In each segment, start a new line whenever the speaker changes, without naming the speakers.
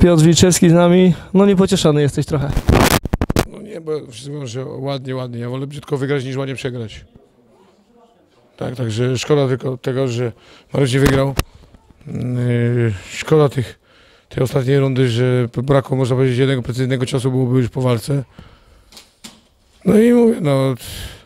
Piotr Wilczewski z nami. No niepocieszony jesteś trochę.
No nie, bo wszyscy mówią, że ładnie, ładnie. Ja wolę brzydko wygrać niż ładnie przegrać. Tak, także szkoda tylko tego, że Mariusz nie wygrał. Szkoda tej ostatniej rundy, że brakło, można powiedzieć, jednego precyzyjnego ciosu, byłoby już po walce. No i mówię, no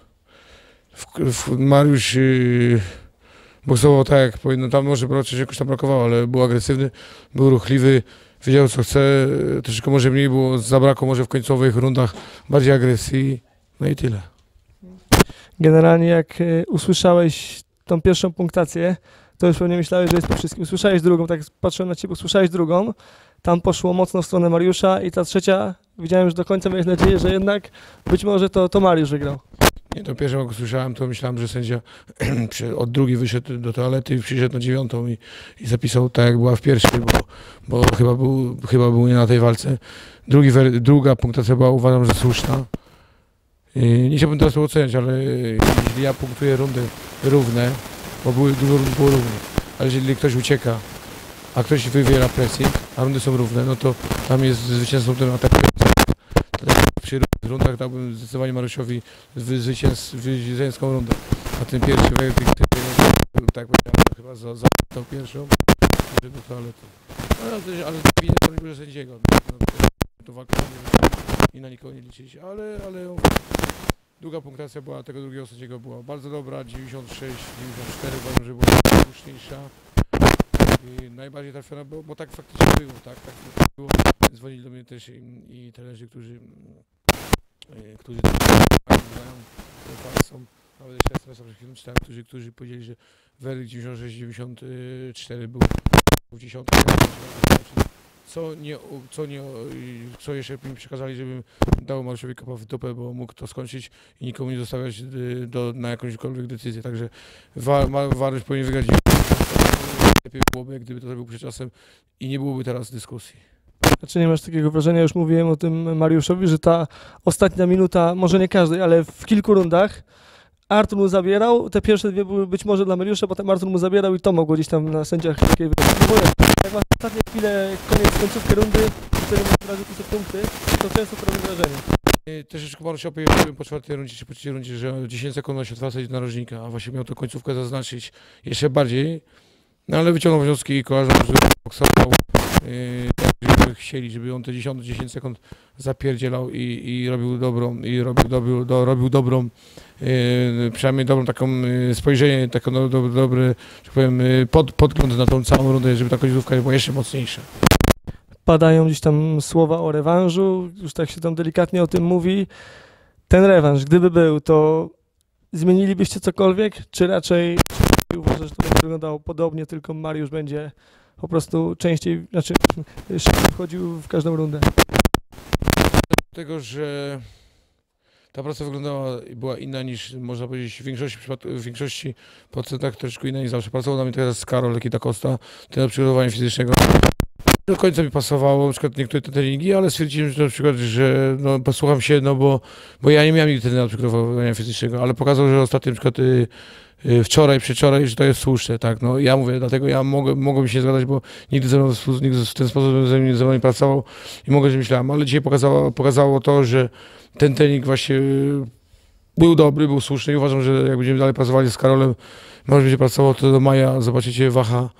Mariusz boksował tak jak powinno, tam może coś jakoś tam brakowało, ale był agresywny, był ruchliwy, wiedział co chce, troszeczkę może mniej było, zabrakło może w końcowych rundach bardziej agresji, no i tyle.
Generalnie jak usłyszałeś tą pierwszą punktację, to już pewnie myślałeś, że jest po wszystkim. Usłyszałeś drugą, tak patrzyłem na ciebie, usłyszałeś drugą, tam poszło mocno w stronę Mariusza i ta trzecia, widziałem, że do końca miałeś nadzieję, że jednak być może to Mariusz wygrał.
Nie, to pierwsze jak go słyszałem, to myślałem, że sędzia od drugiej wyszedł do toalety i przyszedł na 9. i zapisał tak jak była w pierwszej, bo chyba był nie na tej walce. Druga punktacja była, uważam, że słuszna. Nie chciałbym teraz tego oceniać, ale jeśli ja punktuję rundy równe, bo dużo rund było równych, ale jeżeli ktoś ucieka, a ktoś wywiera presję, a rundy są równe, no to tam jest zwycięzcą ten atakujący. Przy rundach dałbym zdecydowanie Mariuszowi zwycięską rundę. A ten pierwszy werdykt, tak powiedziałem, chyba za pierwszą, do toalety. Ale winie to nie było sędziego. To walka i na nikogo nie liczyć, ale druga punktacja była tego drugiego sędziego była bardzo dobra, 96, 94, uważam, że była słuszniejsza. I najbardziej trafiona, bo tak faktycznie było, tak było. Dzwonili do mnie też i trenerzy, którzy są, nawet jeszcze raz czytałem, którzy powiedzieli, że werdykt 96-94 był w 10. Co jeszcze mi przekazali, żebym dał Mariuszowi kopa w dupę, bo mógł to skończyć i nikomu nie zostawiać na jakąśkolwiek decyzję. Także Mariusz powinien wygrać. Lepiej byłoby, gdyby to zrobił przed czasem i nie byłoby teraz dyskusji.
Znaczy nie masz takiego wrażenia, już mówiłem o tym Mariuszowi, że ta ostatnia minuta, może nie każdej, ale w kilku rundach Artur mu zabierał, te pierwsze dwie były być może dla Mariusza, potem Artur mu zabierał i to mogło gdzieś tam na sędziach takiej jak masz ostatnie chwile, końcówkę rundy, wtedy masz od razu te punkty, to często robi wrażenie.
Troszeczkę Mariusza powiedziałem po czwartej rundzie czy po trzeciej rundzie, że 10 sekund ma się odwracać narożnika, a właśnie miał tę końcówkę zaznaczyć jeszcze bardziej. No ale wyciągnął wnioski i kojarzą, że boksował, jakby chcieli, żeby on te 10 sekund zapierdzielał i robił dobrą, przynajmniej dobrą taką spojrzenie, taką dobry, że powiem, podgląd na tą całą rundę, żeby ta końcówka była jeszcze mocniejsza.
Padają gdzieś tam słowa o rewanżu, już tak się tam delikatnie o tym mówi. Ten rewanż, gdyby był, to zmienilibyście cokolwiek, czy raczej uważasz, że to będzie wyglądało podobnie, tylko Mariusz będzie po prostu częściej, znaczy szybciej wchodził w każdą rundę?
Dlatego, że ta praca wyglądała i była inna niż, można powiedzieć, w większości procentach troszeczkę inna niż zawsze. Pracował na mnie teraz Karol Lekita Costa, ten przygotowania fizycznego. Do końca mi pasowało, na przykład niektóre te treningi, ale stwierdziłem, że na przykład, że no, posłucham się, no bo ja nie miałem nigdy trenera przygotowania fizycznego, ale pokazał, że ostatnio na przykład przedwczoraj, że to jest słuszne, tak, no ja mówię, dlatego ja mogłem się zgadzać, bo nigdy w ten sposób ze mną nie pracował i mogę, że myślałem, ale dzisiaj pokazało to, że ten trening właśnie był dobry, był słuszny i uważam, że jak będziemy dalej pracowali z Karolem, może będzie pracował to do maja, zobaczycie waha.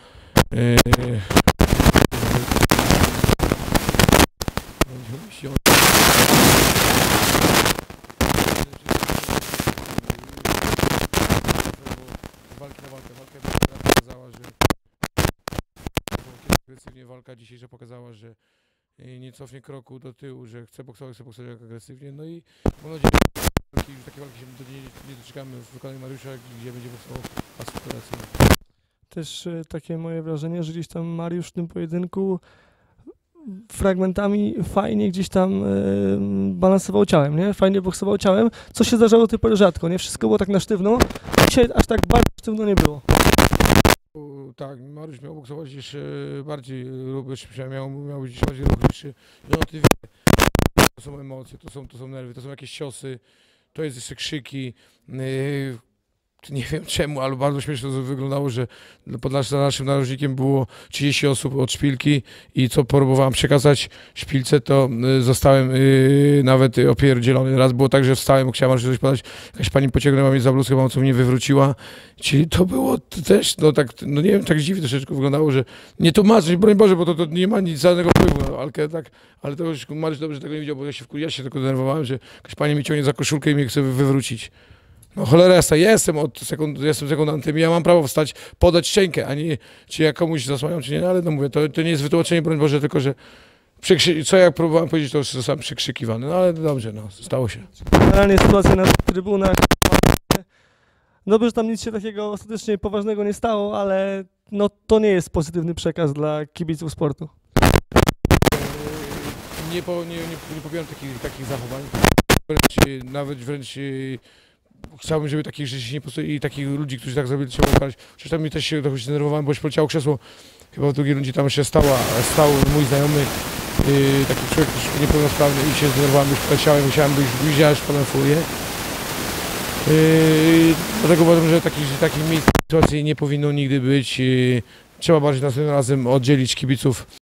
Walka dzisiejsza pokazała, że nie cofnie kroku do tyłu, że chce boksować agresywnie, no i mam nadzieję, że takie walki się nie doczekamy w wykonaniu Mariusza, gdzie będzie boksował asekuracyjnie.
Też takie moje wrażenie, że gdzieś tam Mariusz w tym pojedynku fragmentami fajnie gdzieś tam balansował ciałem, nie? Fajnie boksował ciałem, co się zdarzało do tej pory rzadko, nie? Wszystko było tak na sztywno, dzisiaj aż tak bardzo sztywno nie było.
Tak, Mariusz miał boksować jeszcze bardziej ruchliwszy, miał być bardziej ruchliwszy. No ty wie, to są emocje, to są nerwy, to są jakieś ciosy, to jest jeszcze krzyki. nie wiem czemu, ale bardzo śmiesznie to wyglądało, że za naszym narożnikiem było 30 osób od szpilki i co próbowałem przekazać szpilce, to zostałem nawet opierdzielony. Raz było tak, że wstałem, chciałem coś podać, jakaś pani pociągnęła mnie za bluzkę, mam co mnie wywróciła, czyli to było też, no tak, no nie wiem, tak dziwnie troszeczkę wyglądało, że nie tłumaczyć, broń Boże, bo to nie ma nic żadnego wpływu na walkę, tak, ale to już Mariusz dobrze tego nie widział, bo ja się tylko denerwowałem, że jakaś pani mi ciągnie za koszulkę i mnie chce wywrócić. No cholera jasna, jestem sekundantem i ja mam prawo wstać, podać szczękę, a nie czy ja komuś zasłaniam, czy nie, no, ale no mówię, to nie jest wytłumaczenie, broń Boże, tylko że co jak próbowałem powiedzieć, to już zostałem przekrzykiwany, no ale dobrze, no, stało się.
Generalnie sytuacja na trybunach. Dobrze, że tam nic się takiego ostatecznie poważnego nie stało, ale no, to nie jest pozytywny przekaz dla kibiców sportu.
Nie popieram takich zachowań, wręcz chciałbym, żeby takich rzeczy nie powstało i takich ludzi, którzy tak zrobili, trzeba ukarać. Przecież tam mi też się trochę zdenerwowałem, bo już poleciało krzesło. Chyba w drugiej rundzie tam się stał mój znajomy, taki człowiek troszkę niepełnosprawny i się zdenerwowałem, już poleciałem, musiałem być bliżej, aż padłem furię. Dlatego uważam, że takich miejsc sytuacji nie powinno nigdy być. Trzeba bardziej następnym razem oddzielić kibiców